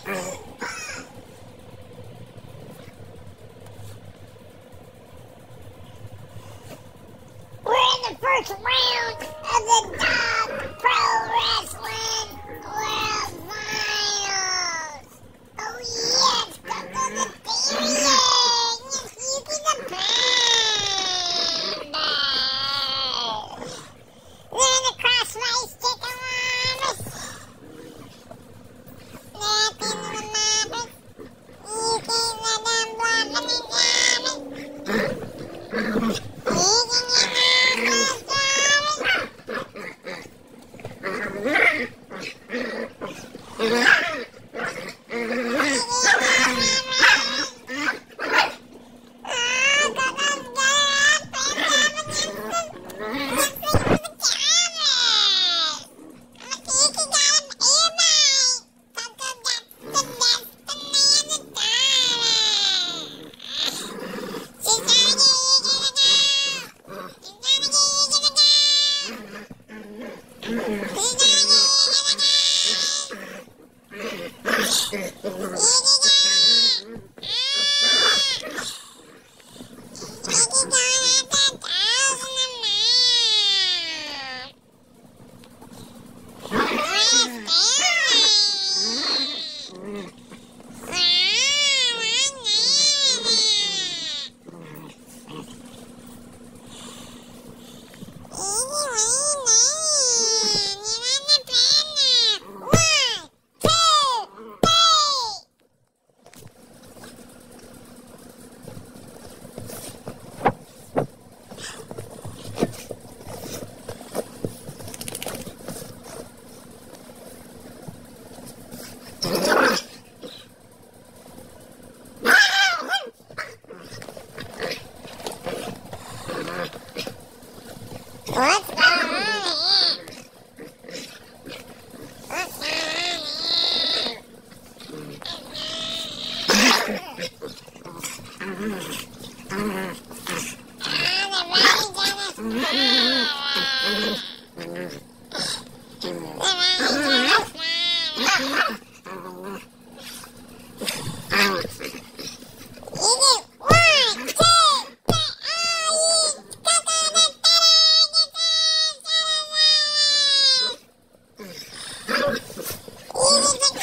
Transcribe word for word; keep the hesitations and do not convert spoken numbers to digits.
the first round of the Dog Pro Wrestling World Finals. Oh yes, go to the theater. Yes, you be the panda. Learn the crossface chicken wires. Nothing in the matters. You can't let them block me down. You can get What's going on here? What's going on?